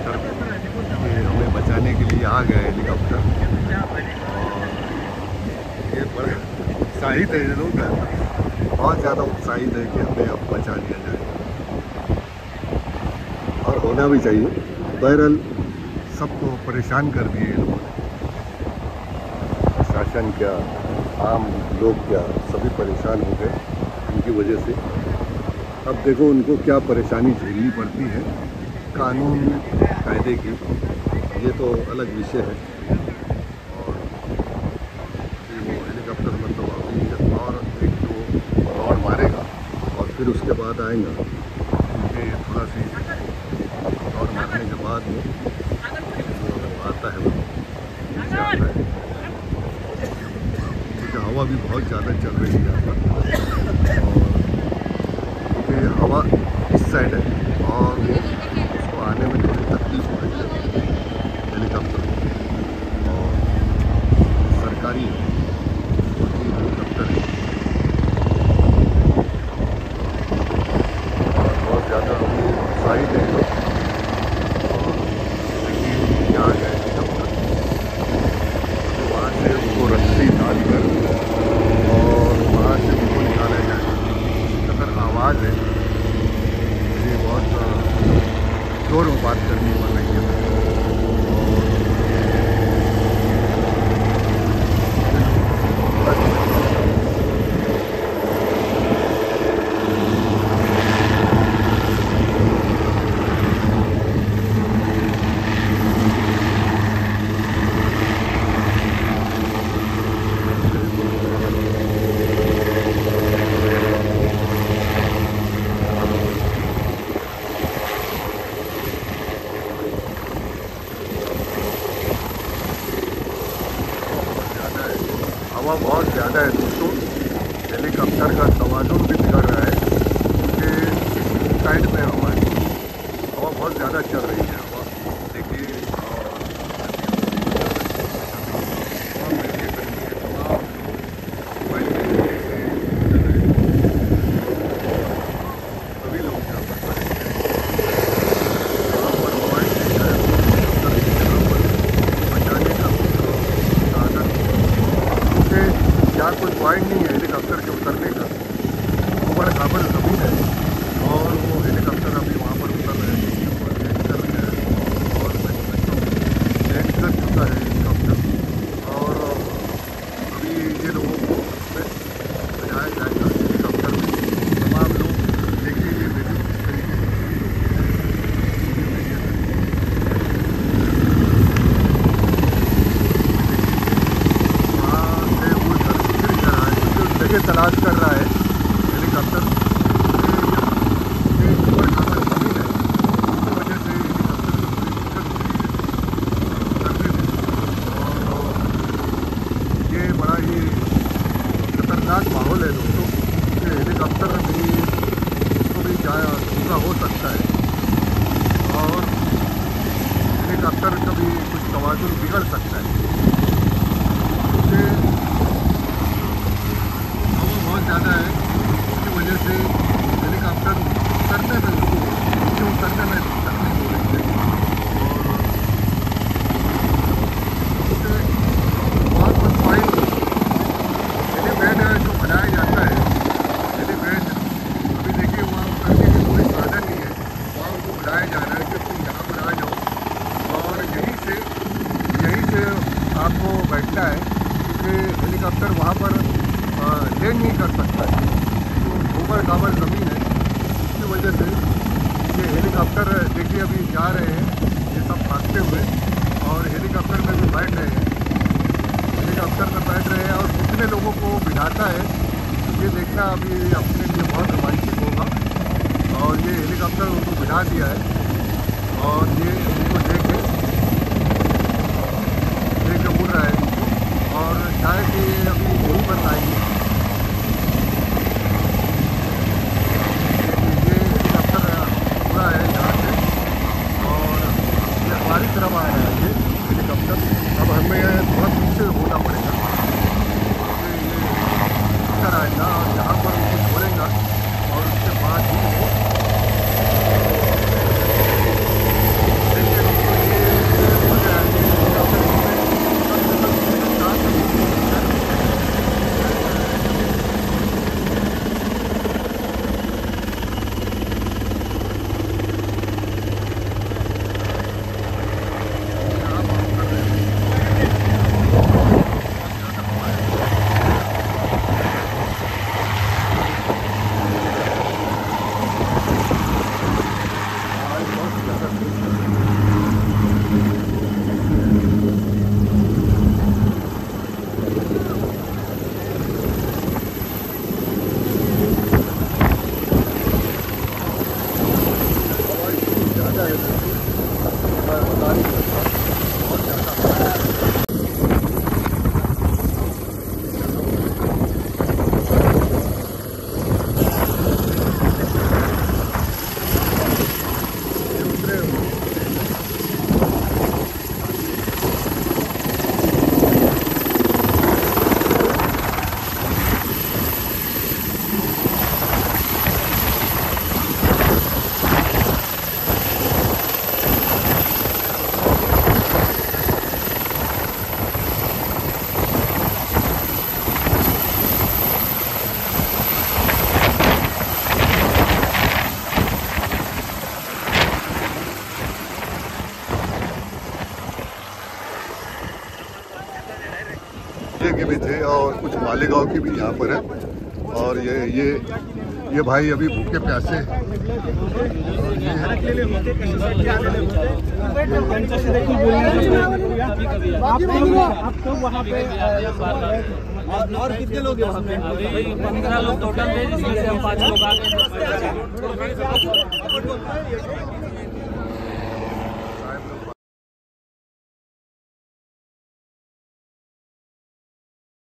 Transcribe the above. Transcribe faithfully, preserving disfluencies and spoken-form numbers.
Helicopter ये हमें बचाने के लिए आ गए हेलीकॉप्टर। और ये बड़ा उत्साहित है ये लोग, बहुत ज़्यादा उत्साहित है कि हमें अब बचा लिया जाए, और होना भी चाहिए। बहरहाल सबको परेशान कर दिए ये लोगों ने, प्रशासन क्या, आम लोग क्या, सभी परेशान हो गए इनकी वजह से। अब देखो उनको क्या परेशानी झेलनी पड़ती है कानून कायदे की, ये तो अलग विषय है। और फिर वो हेलीकॉप्टर मतलब अभी और एक दो और मारेगा और फिर उसके बाद आएगा, क्योंकि थोड़ा सी और मारने के बाद में जो आता है वो नीचे आता है, क्योंकि हवा भी बहुत ज़्यादा चल रही है यहाँ पर। और हवा इस साइड है और वो उसको आने में थोड़ी तकलीफ हो रही है हेलीकॉप्टर, और सरकारी हेलीकॉप्टर है और बहुत ज़्यादा अभी उत्साहित है लोग। और देखिए यहाँ गए हेलीकॉप्टर, वहाँ से उनको रस्सी डाल कर और वहाँ से उनको निकाला जाए। अगर आवाज़ है ये बहुत जोर में बात करनी पड़ रही है। हवा बहुत ज़्यादा है दोस्तों, हेलीकॉप्टर का तवाज़ुन भी बिगड़ रहा है क्योंकि इस साइड में हवा है, हवा बहुत ज़्यादा चल रही है। हवा देखिए सभी लोग यहाँ पर बचाने का साधन, यहाँ कोई पॉइंट नहीं है हेलीकॉप्टर के उतरने का, वो बड़ा काबल ज़मीन है और वो हेलीकॉप्टर अभी वहाँ पर उतर रहे हैं, लैंड कर रहे हैं और लैंड कर चुका है हेलीकॉप्टर। और अभी ये लोगों को बजाया जाएगा हेलीकॉप्टर में, तमाम लोग देखिए ये वीडियो किस तरीके से जगह तलाश कर रहा है हेलीकॉप्टर। ये ऊपर खाना ज़मीन है, इसकी वजह से हेलीकॉप्टर और ये बड़ा ही खतरनाक माहौल है दोस्तों, कि हेलीकॉप्टर भी इसको भी जाया धोखा हो सकता है और हेलीकॉप्टर का भी कुछ तवाज़ुन बिगड़ सकता है। ज़्यादा है इसकी वजह से हेलीकॉप्टर उतरने में नीचे उतरने में तकलीफ हो रही है। और बहुत कुछ पॉइंट हेलीपैड जो बनाया जाता है, हेलीपैड अभी देखिए वहाँ उतरने की कोई साधन नहीं है, वहाँ उनको बुलाया जा रहा है कि तुम यहाँ पर आ जाओ और यहीं से यहीं से आपको बैठना है, क्योंकि हेलीकॉप्टर वहाँ पर लैंड नहीं कर सकता है, तो ऊपर काबर ज़मीन है, इसकी वजह से ये हेलीकॉप्टर देखिए अभी जा रहे हैं ये सब भागते हुए, और हेलीकॉप्टर में भी बैठ रहे हैं, हेलीकॉप्टर में बैठ रहे हैं और कितने लोगों को बिठाता है ये देखना अभी अपने लिए बहुत रोमांचक होगा। और ये हेलीकॉप्टर उनको बिठा दिया है और ये उनको देखे देखे उड़ रहा है इनको, और शायद ये अभी यहीं पर आएंगे। है यहाँ से और ये हमारी तरफ आ रहा है ये हेलीकॉप्टर। अब हमें थोड़ा पीछे होना पड़ेगा, क्योंकि ये उतर आएगा और यहाँ पर उनको छोड़ेगा और उसके बाद ही वो देखिए के भी थे और कुछ मालेगांव के भी यहाँ पर है। और ये ये ये भाई अभी भूखे प्यासे और कितने लोग हैं उसमें? अभी पंद्रह लोग टोटल थे, जिसमें से हम पाँच लोग आ गए।